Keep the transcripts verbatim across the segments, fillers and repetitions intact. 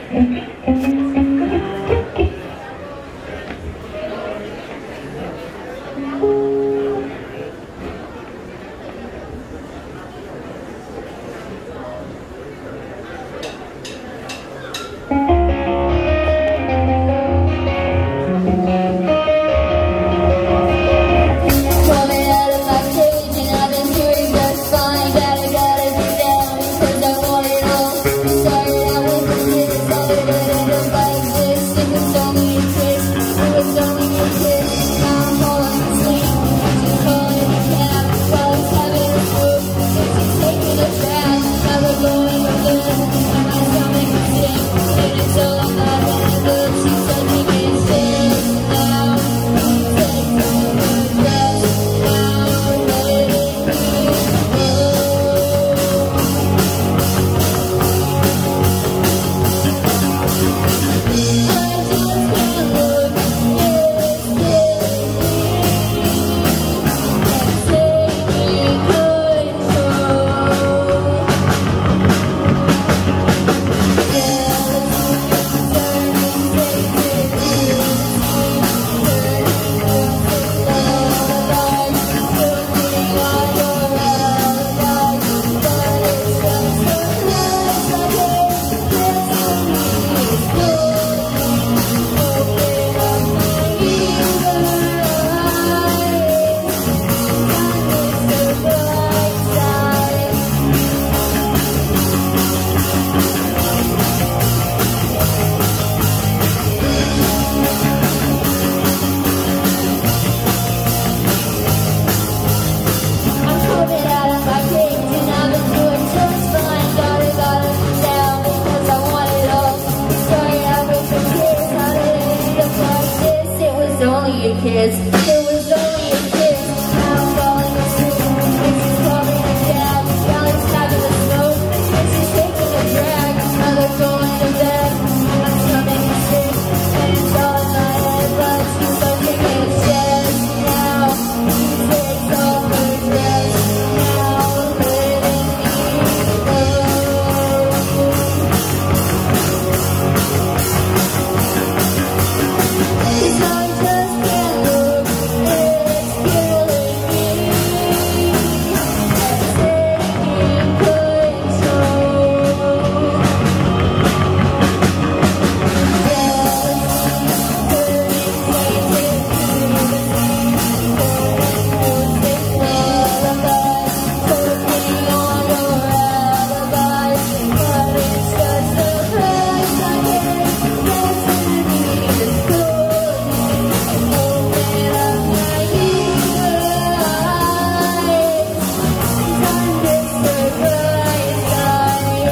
Kids. It was only a kiss. Now I'm falling asleep. And she's calling a cab. Valley's having a smoke. And she's taking a drag. Now they're going to bed. My stomach is sick. And it's all in my head. But she's so taking a chest. Now she takes all her breath. Now letting me go. Cause I just can't look. It's killing me. It's taking control. Just turning tainted music. Lullabies, cooking on your alibis. But it's just the price I pay. Destiny is calling me. Open up my eager eyes. I'm Mister Brightside.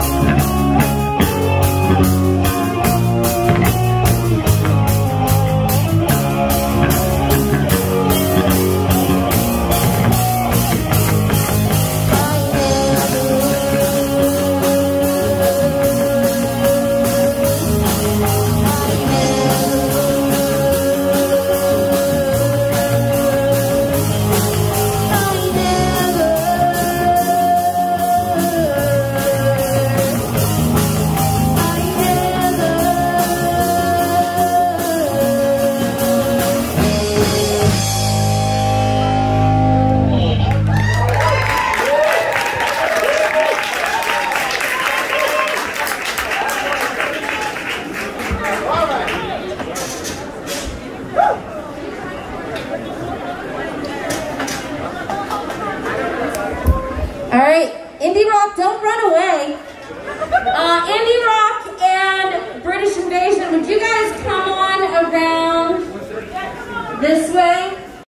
All right, indie rock, don't run away. Uh, indie rock and British Invasion, would you guys come on around this way?